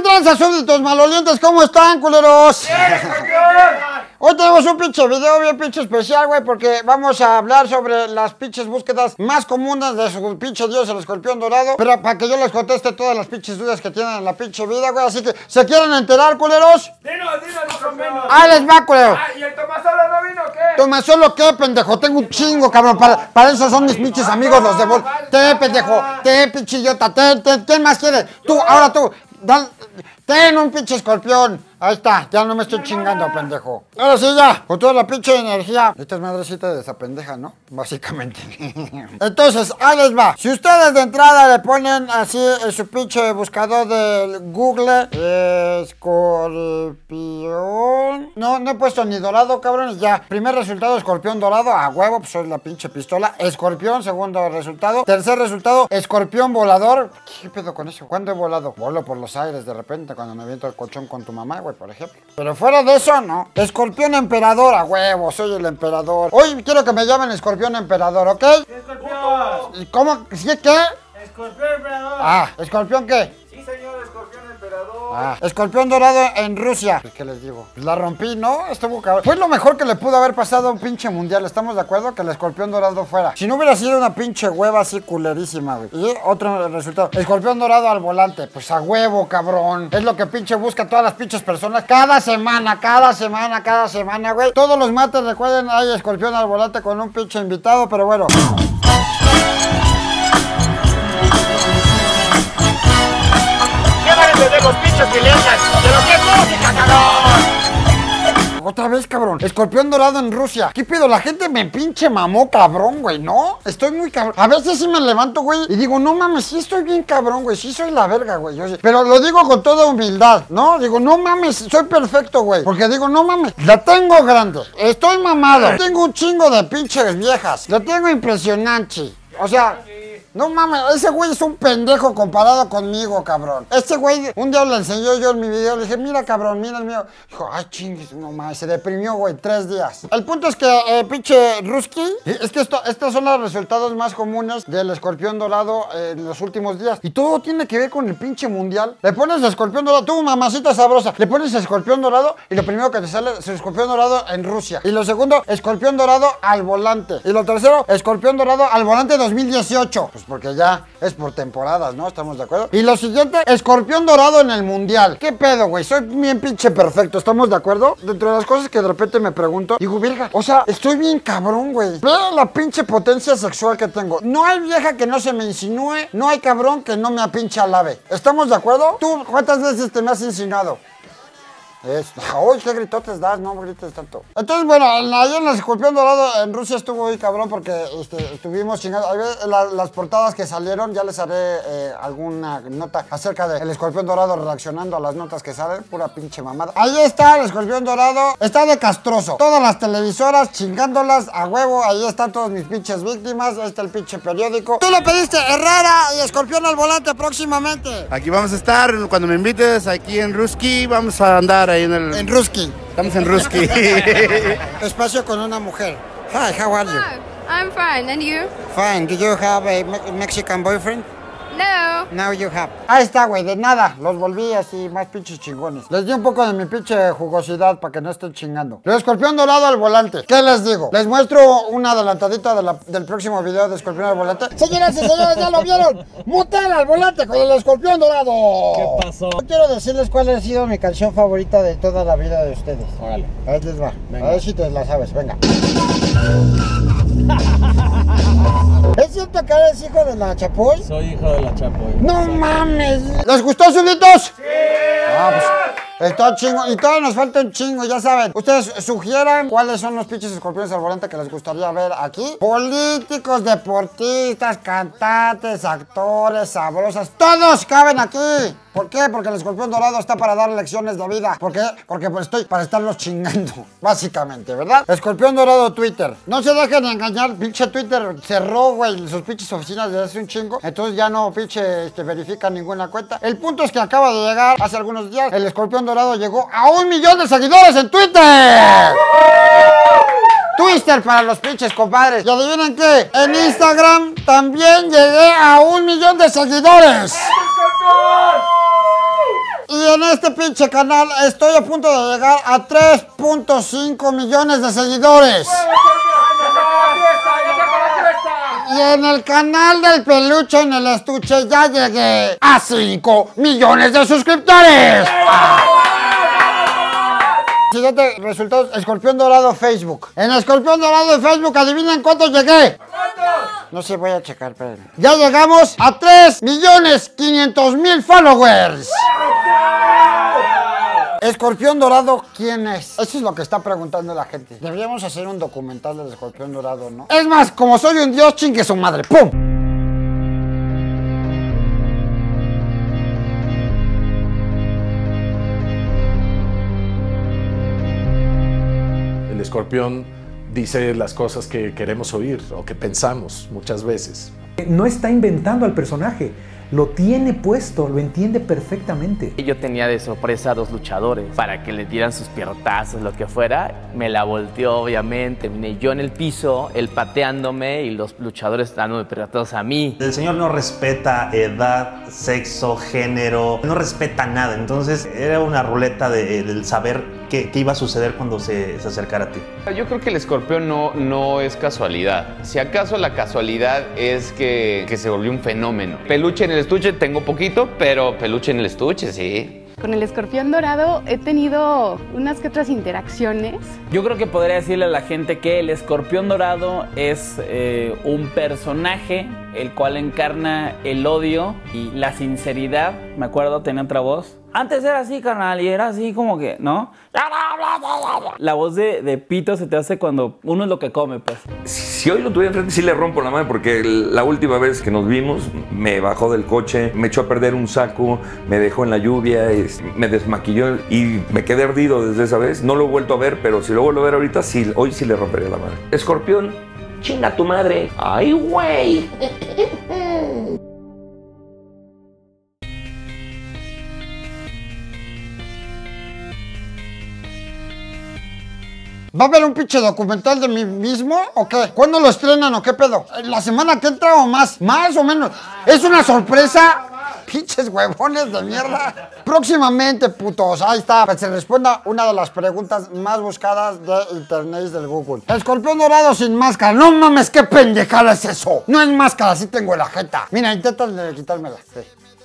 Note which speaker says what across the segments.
Speaker 1: tranza, súbditos malolientes? ¿Cómo están, culeros? Hoy tenemos un pinche video bien pinche especial, güey, porque vamos a hablar sobre las pinches búsquedas más comunes de su pinche dios, el escorpión dorado. Pero para que yo les conteste todas las pinches dudas que tienen en la pinche vida, güey. Así que, ¿se quieren enterar, culeros?
Speaker 2: Dinos, convenio.
Speaker 1: ¡Ahí les va, culero!
Speaker 2: ¿Y el Tomasolo no vino o qué?
Speaker 1: ¿Tomasolo qué, pendejo? Tengo un chingo, cabrón. Para eso son mis pinches amigos, los de Vol. Te, pendejo. Te, pinchillota. ¿Quién más quiere? Tú, ahora tú. Ten un pinche escorpión. Ahí está, ya no me estoy chingando, pendejo. Ahora sí, ya, con toda la pinche energía. Esta es madrecita de esa pendeja, ¿no? Básicamente. Entonces, ahí les va. Si ustedes de entrada le ponen así en su pinche buscador de Google, escorpión. No he puesto ni dorado, cabrones. Ya, primer resultado, escorpión dorado. A huevo, pues soy la pinche pistola. Escorpión, segundo resultado. Tercer resultado, escorpión volador. ¿Qué pedo con eso? ¿Cuándo he volado? Volo por los aires de repente cuando me aviento el colchón con tu mamá, güey, por ejemplo. Pero fuera de eso, no. Escorpión emperador, a huevo, soy el emperador. Hoy quiero que me llamen escorpión emperador, ¿ok?
Speaker 2: Escorpión.
Speaker 1: ¿Cómo? ¿Sí qué?
Speaker 2: Escorpión emperador.
Speaker 1: Ah, ¿escorpión qué?
Speaker 2: Sí, señor, escorpión emperador.
Speaker 1: Ah, escorpión dorado en Rusia. Pues, ¿qué les digo? Pues la rompí, ¿no? Estuvo cabrón. Fue lo mejor que le pudo haber pasado a un pinche mundial. ¿Estamos de acuerdo? Que el escorpión dorado fuera. Si no hubiera sido una pinche hueva así culerísima, güey. Y otro resultado. Escorpión dorado al volante. Pues a huevo, cabrón. Es lo que pinche busca todas las pinches personas. Cada semana, güey. Todos los martes, recuerden, hay escorpión al volante con un pinche invitado, pero bueno.
Speaker 2: De los pinches milenias, pero qué música, cabrón.
Speaker 1: Otra vez, cabrón. Escorpión dorado en Rusia. ¿Qué pedo? La gente me pinche mamó, cabrón, güey, ¿no? Estoy muy cabrón. A veces sí me levanto, güey, y digo, no mames, sí estoy bien cabrón, güey. Sí soy la verga, güey. Pero lo digo con toda humildad, ¿no? Digo, no mames, soy perfecto, güey. Porque digo, no mames, la tengo grande. Estoy mamado. Tengo un chingo de pinches viejas. La tengo impresionante. O sea... No mames, ese güey es un pendejo comparado conmigo, cabrón. Este güey, un día le enseñó yo en mi video, le dije, mira, cabrón, mira el mío. Dijo, ay, chingues, no mames, se deprimió, güey, 3 días. El punto es que, pinche Ruski, es que estos son los resultados más comunes del escorpión dorado en los últimos días. Y todo tiene que ver con el pinche mundial. Le pones escorpión dorado, tú, mamacita sabrosa, le pones escorpión dorado y lo primero que te sale es escorpión dorado en Rusia. Y lo segundo, escorpión dorado al volante. Y lo tercero, escorpión dorado al volante 2018. Pues porque ya es por temporadas, ¿no? ¿Estamos de acuerdo? Y lo siguiente, escorpión dorado en el mundial. ¿Qué pedo, güey? Soy bien pinche perfecto, ¿estamos de acuerdo? Dentro de las cosas que de repente me pregunto, digo, verga, o sea, estoy bien cabrón, güey. Ve la pinche potencia sexual que tengo. No hay vieja que no se me insinúe, no hay cabrón que no me apinche alabe. ¿Estamos de acuerdo? ¿Tú cuántas veces te me has insinuado? Uy, qué gritotes das, no grites tanto. Entonces, bueno, ayer en el escorpión dorado en Rusia estuvo muy cabrón porque estuvimos chingando. Las portadas que salieron, ya les haré alguna nota acerca del escorpión dorado reaccionando a las notas que salen. Pura pinche mamada. Ahí está el escorpión dorado, está de castroso. Todas las televisoras chingándolas a huevo. Ahí están todas mis pinches víctimas. Ahí está el pinche periódico. Tú lo pediste, Herrera y escorpión al volante próximamente.
Speaker 3: Aquí vamos a estar cuando me invites aquí en Ruski. Vamos a andar ahí
Speaker 1: en Ruski.
Speaker 3: Estamos en Ruski.
Speaker 1: Espacio con una mujer. Hi, how are you?
Speaker 4: I'm fine, and you?
Speaker 1: Fine. Do you have a Mexican boyfriend?
Speaker 4: No.
Speaker 1: Now you have. Ahí está, güey, de nada. Los volví así más pinches chingones. Les di un poco de mi pinche jugosidad para que no estén chingando. El escorpión dorado al volante. ¿Qué les digo? Les muestro una adelantadita del próximo video de escorpión al volante. Señoras y señores, ¿ya lo vieron? Motel al volante con el escorpión dorado.
Speaker 5: ¿Qué pasó?
Speaker 1: Yo quiero decirles cuál ha sido mi canción favorita de toda la vida de ustedes.
Speaker 5: Órale.
Speaker 1: Ahí les va.
Speaker 5: Venga.
Speaker 1: A ver si te la sabes. Venga. ¿Es cierto que eres hijo de la Chapoy?
Speaker 5: Soy hijo de la Chapoy.
Speaker 1: ¡No mames! ¿Les gustó, súbditos? ¡Sí! Ah, pues está chingo. Y todavía nos falta un chingo, ya saben. Ustedes sugieran cuáles son los pinches escorpiones al volante que les gustaría ver aquí. Políticos, deportistas, cantantes, actores, sabrosas. ¡Todos caben aquí! ¿Por qué? Porque el escorpión dorado está para dar lecciones de vida. ¿Por qué? Porque pues estoy para estarlos chingando, básicamente, ¿verdad? Escorpión dorado Twitter. No se dejen engañar, pinche Twitter cerró, güey, sus pinches oficinas desde hace un chingo. Entonces ya no pinche verifican ninguna cuenta. El punto es que acaba de llegar hace algunos días. El escorpión dorado llegó a 1 millón de seguidores en Twitter. Twitter para los pinches compadres. ¿Y adivinen qué? En Instagram también llegué a 1 millón de seguidores. Y en este pinche canal estoy a punto de llegar a 3.5 millones de seguidores. Y en el canal del Peluche en el Estuche ya llegué a 5 millones de suscriptores. Siguiente resultados, Escorpión Dorado Facebook. En Escorpión Dorado de Facebook, adivinen cuántos llegué. No sé, voy a checar, espérenme. Ya llegamos a 3.500.000 followers. Escorpión Dorado, ¿quién es? Eso es lo que está preguntando la gente. Deberíamos hacer un documental del Escorpión Dorado, ¿no? Es más, como soy un dios, chingue su madre. ¡Pum!
Speaker 6: El escorpión dice las cosas que queremos oír o que pensamos muchas veces.
Speaker 7: No está inventando al personaje, lo tiene puesto, lo entiende perfectamente.
Speaker 8: Yo tenía de sorpresa a dos luchadores para que le dieran sus pierrotazos, lo que fuera. Me la volteó, obviamente. Terminé yo en el piso, él pateándome y los luchadores dándome pierrotazos a mí.
Speaker 9: El señor no respeta edad, sexo, género, no respeta nada. Entonces era una ruleta del saber qué iba a suceder cuando se acercara a ti.
Speaker 10: Yo creo que el escorpión no es casualidad. Si acaso la casualidad es que se volvió un fenómeno. Peluche en el estuche tengo poquito, pero peluche en el estuche, sí.
Speaker 11: Con el escorpión dorado he tenido unas que otras interacciones.
Speaker 5: Yo creo que podría decirle a la gente que el escorpión dorado es un personaje el cual encarna el odio y la sinceridad. Me acuerdo, tenía otra voz. Antes era así, carnal, y era así como que, ¿no? La voz de pito se te hace cuando uno es lo que come, pues.
Speaker 12: Si hoy lo tuviera enfrente, sí le rompo la madre, porque la última vez que nos vimos, me bajó del coche, me echó a perder un saco, me dejó en la lluvia, me desmaquilló y me quedé ardido desde esa vez. No lo he vuelto a ver, pero si lo vuelvo a ver ahorita, sí, hoy sí le rompería la madre. Escorpión, chinga tu madre. ¡Ay, güey!
Speaker 1: ¿Va a haber un pinche documental de mí mismo o qué? ¿Cuándo lo estrenan o qué pedo? ¿La semana que entra o más? ¿Más o menos? ¿Es una sorpresa? Pinches huevones de mierda. Próximamente, putos. Ahí está. Para que se responda una de las preguntas más buscadas de internet del Google. Escorpión dorado sin máscara. No mames, qué pendejada es eso. No es máscara, sí tengo la jeta. Mira, intenta quitármela. Sí.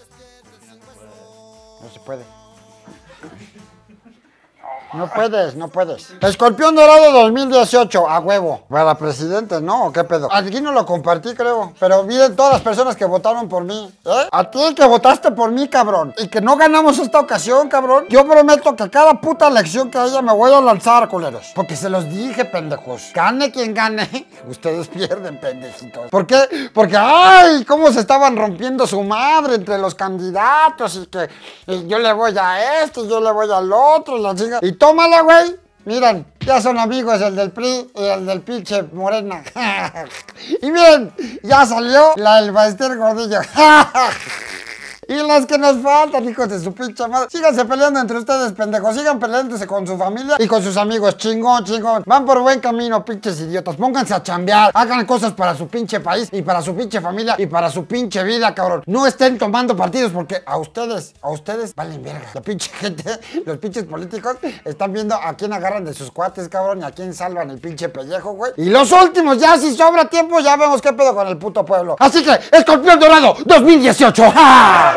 Speaker 1: No se puede. No puedes, no puedes. Escorpión Dorado 2018, a huevo. Para presidente, ¿no? ¿O qué pedo? Aquí no lo compartí, creo. Pero miren todas las personas que votaron por mí. ¿Eh? A ti que votaste por mí, cabrón. Y que no ganamos esta ocasión, cabrón. Yo prometo que cada puta elección que haya me voy a lanzar, culeros. Porque se los dije, pendejos. Gane quien gane. Ustedes pierden, pendejitos. ¿Por qué? Porque, ay, cómo se estaban rompiendo su madre entre los candidatos. Y que yo le voy a este, y yo le voy al otro. Y la chinga. Y tómala, güey. Miren, ya son amigos el del PRI y el del pinche Morena. Y miren, ya salió la del Baester Gordillo. Y las que nos faltan, hijos de su pinche madre. Síganse peleando entre ustedes, pendejos. Sigan peleándose con su familia y con sus amigos. Chingón, chingón. Van por buen camino, pinches idiotas. Pónganse a chambear. Hagan cosas para su pinche país y para su pinche familia y para su pinche vida, cabrón. No estén tomando partidos porque a ustedes valen verga. La pinche gente, los pinches políticos están viendo a quién agarran de sus cuates, cabrón, y a quién salvan el pinche pellejo, güey. Y los últimos, ya si sobra tiempo, ya vemos qué pedo con el puto pueblo. Así que, Escorpión Dorado 2018. ¡Ja!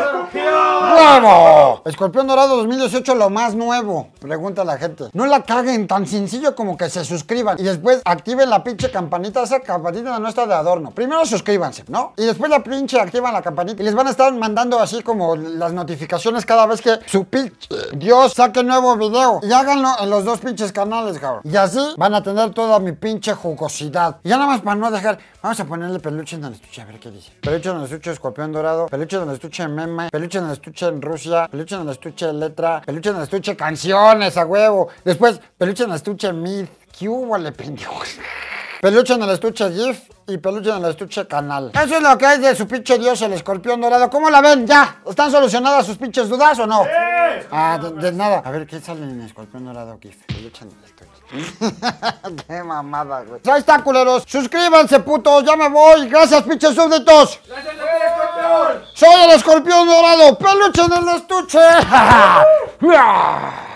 Speaker 1: ¡Nuevo! Escorpión Dorado 2018, lo más nuevo. Pregunta a la gente. No la caguen, tan sencillo como que se suscriban y después activen la pinche campanita. Esa campanita no está de adorno. Primero suscríbanse, ¿no? Y después la pinche activan la campanita y les van a estar mandando así como las notificaciones cada vez que su pinche Dios saque nuevo video. Y háganlo en los dos pinches canales, cabrón. Y así van a tener toda mi pinche jugosidad. Y ya nada más para no dejar, vamos a ponerle peluche en el estuche, a ver qué dice. Peluche en el estuche Escorpión Dorado, peluche en el estuche meme, peluche en el estuche en Rusia, peluche en el estuche letra, peluche en el estuche canciones, a huevo. Después, peluche en el estuche mid. ¿Qué hubo, le pendejos? Peluche en el estuche GIF y peluche en el estuche canal. Eso es lo que hay de su pinche dios, el Escorpión Dorado. ¿Cómo la ven? ¿Ya? ¿Están solucionadas sus pinches dudas o no? ¡Sí! Ah, de nada. A ver, ¿qué sale en Escorpión Dorado GIF? Peluche en el estuche. Qué mamada, güey. Ahí está, culeros. Suscríbanse, putos. Ya me voy. Gracias, pinches súbditos. Gracias, Soy el escorpión dorado, peluche en el estuche.